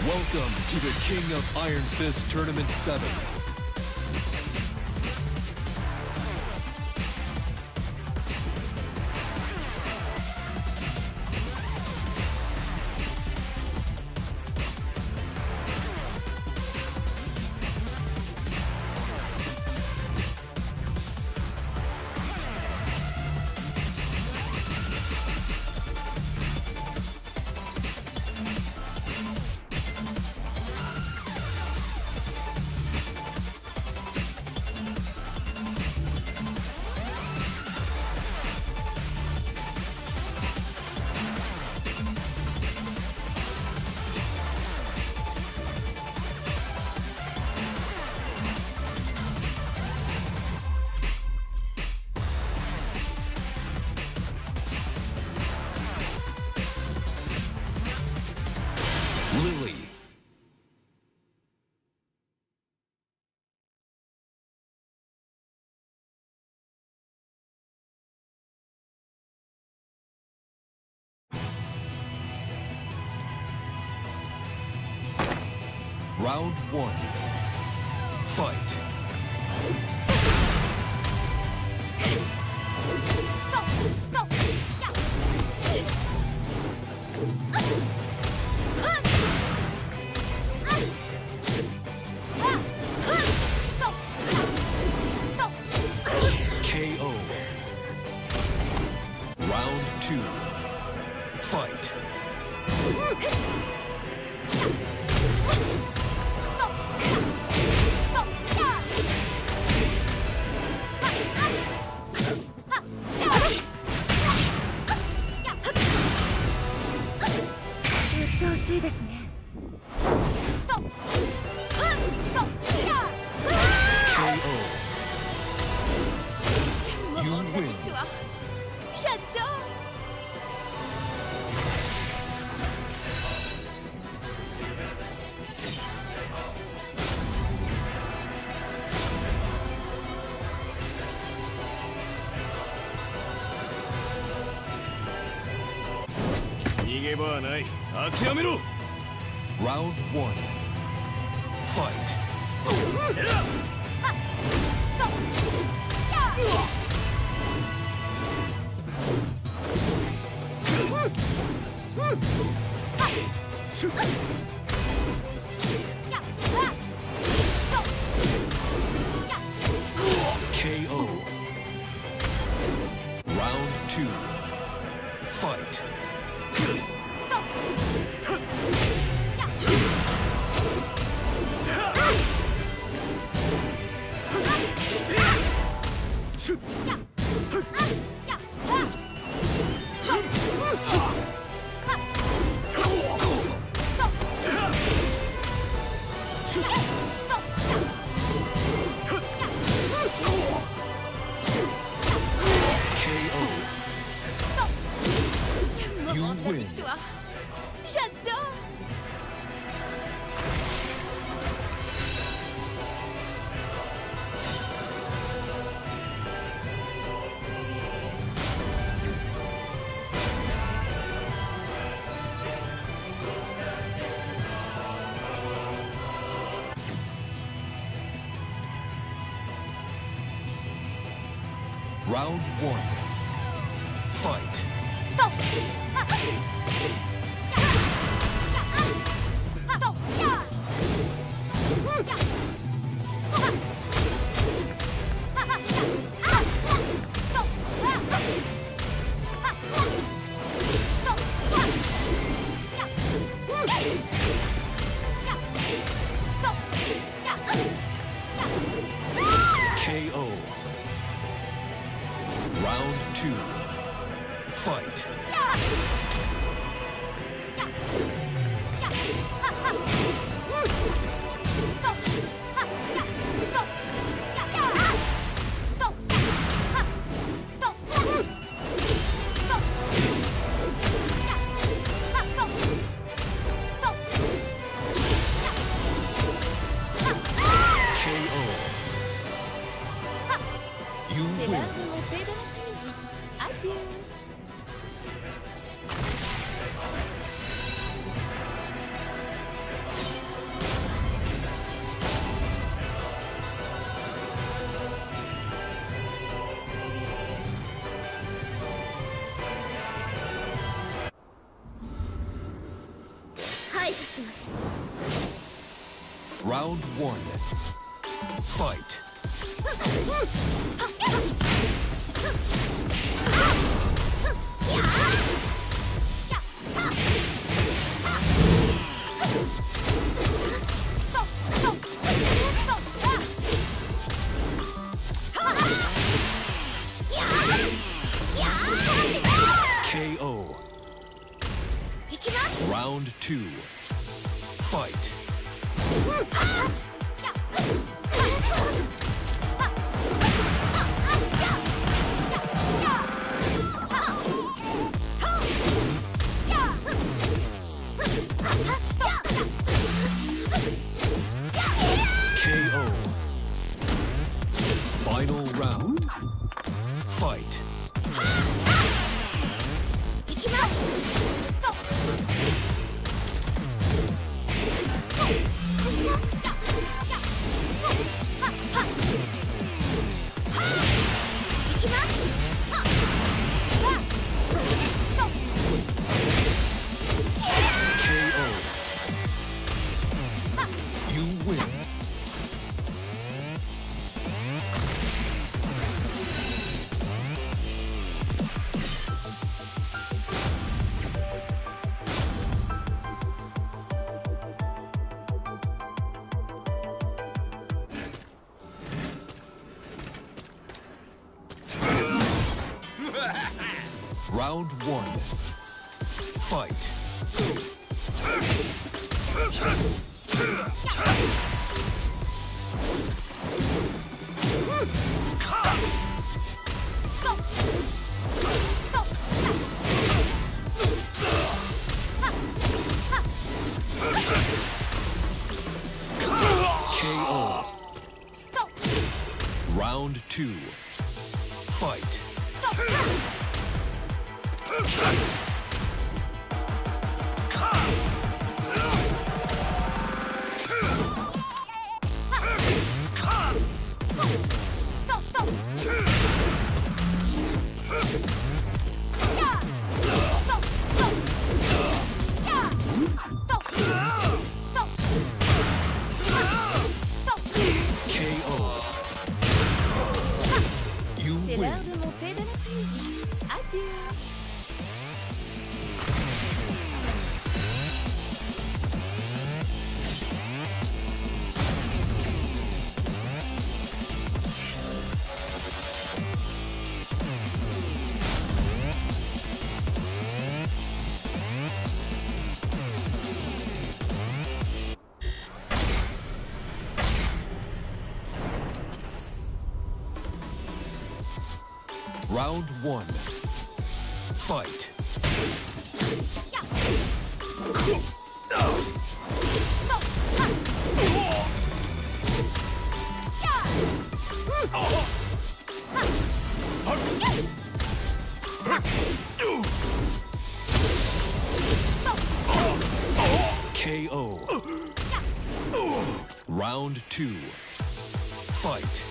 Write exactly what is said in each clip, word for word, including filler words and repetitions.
Welcome to the King of Iron Fist Tournament seven. Lily. Round one. Fight. K O. Round two. Fight. J'adore. 逃げ場はない。諦めろ。 Round one. Fight. K O. Round two. Fight. You win. J'adore. Round one. Fight. K O. Round two. Fight. You C'est win. l'heure de monter de l'après-midi. Adieu. します。 Round one. Fight. K O. Round two. Fight. K O. Final round. Fight. You win. Round one. Fight. K O. Round two. Fight. K O. You C'est l'heure win. de monter de l'après-midi. Adieu. Round one. Fight. K O. Round two. Fight.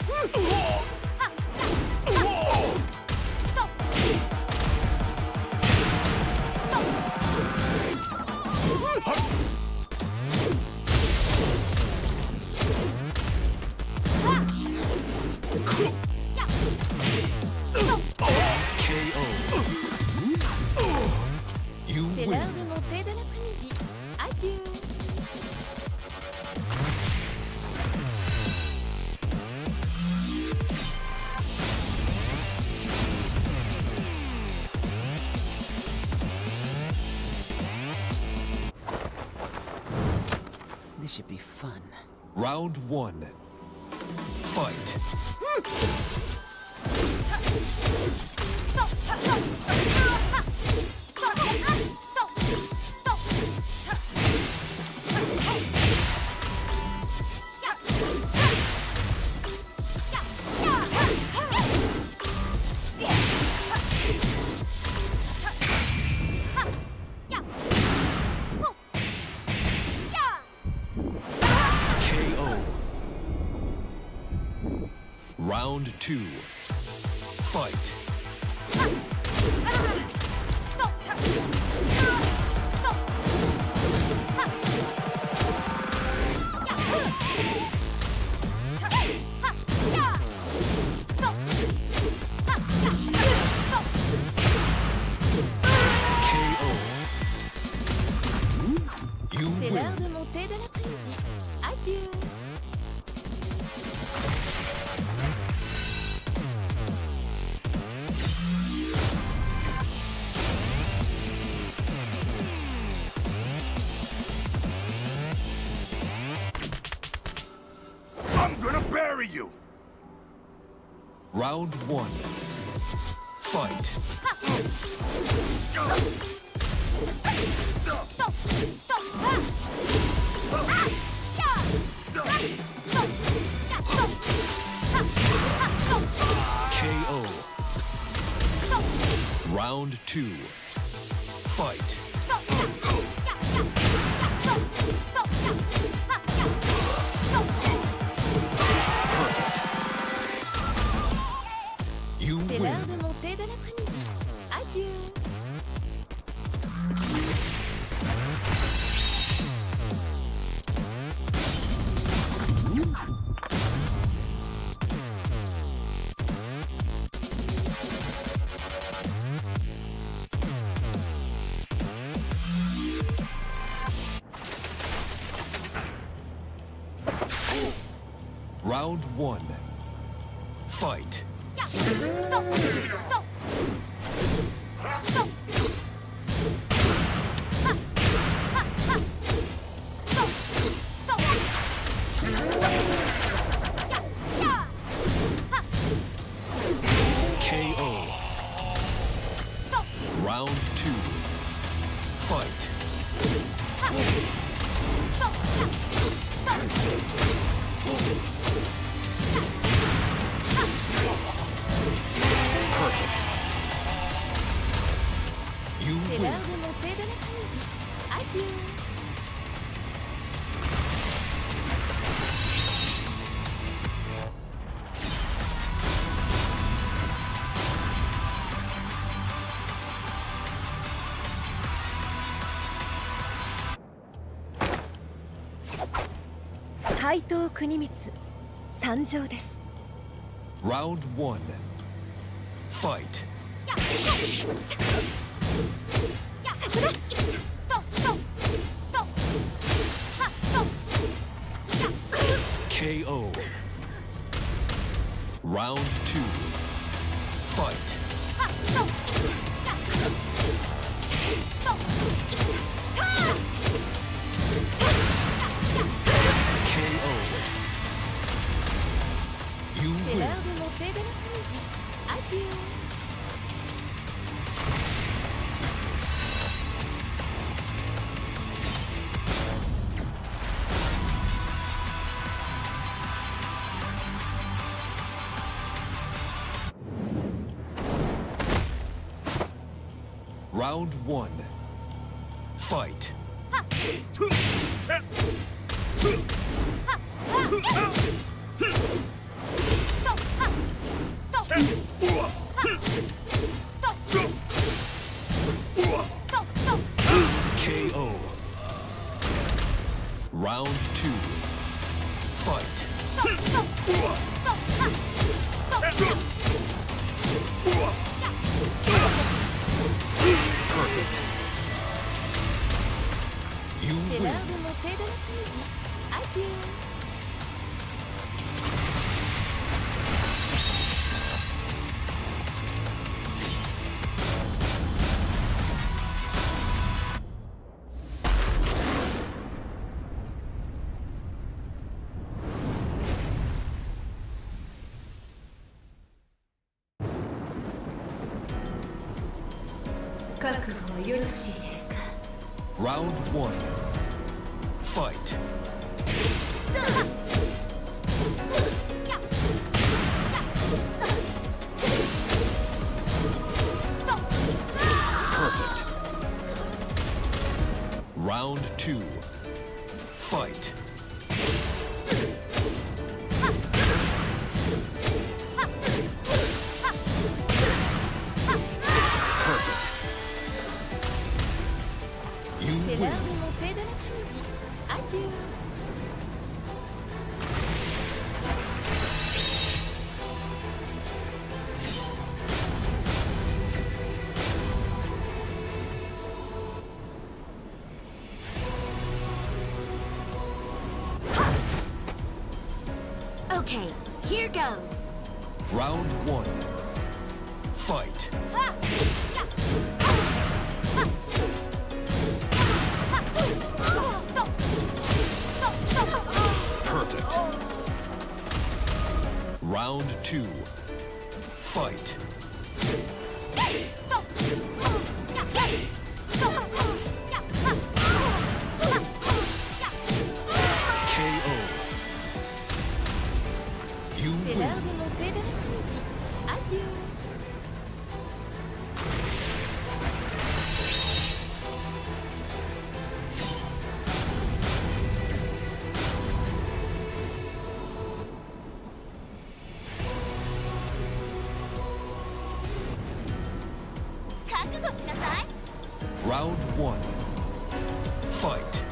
K O. You C'est win. l'heure de monter de l'après-midi. Adieu. This should be fun. Round one. Fight. K O. Round two. Fight. Stop! Round one. Fight. K O. Round two. Fight. Perfect. You C'est win. l'heure de monter de l'après-midi. Adieu. Round one. Fight. K O. Round two. Fight. Perfect. You C'est win. l'heure de monter de l'après-midi. Adieu. 怪盗国光参上です。 Round one. Fight. K O. Round two. Fight. K O. You C'est win. l'heure de monter de l'après-midi. Adieu. Round one. Fight. K O. Round two. Fight. Perfect. You C'est win. l'heure de monter de l'après-midi. Adieu. Round one. Fight. Perfect. Round two. Fight. Perfect. You C'est win. l'heure de monter de l'après-midi. Adieu. Okay, here goes. Round one. Fight. Perfect. Round two. Fight. K O. You C'est l'heure win. de monter de l'après-midi. Adieu. Round one. Fight.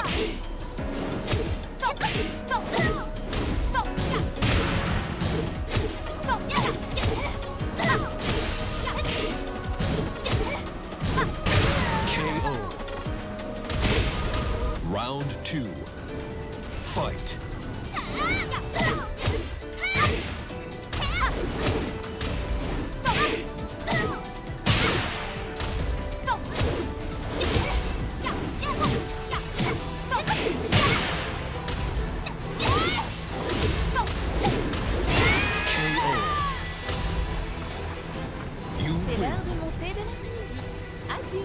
K O. Round two. Fight. You C'est win. l'heure de monter de l'après-midi. Adieu.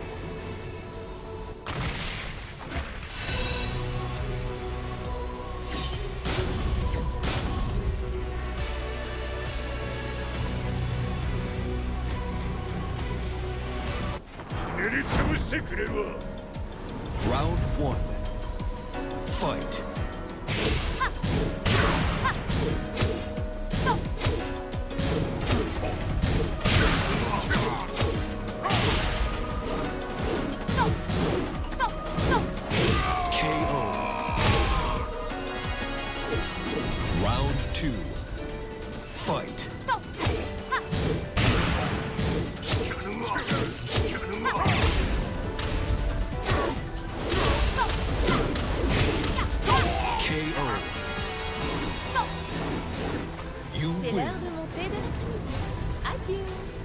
Round one. Fight. K O. Round two. Fight. K O. You C'est win. l'heure de monter de l'après-midi. Adieu.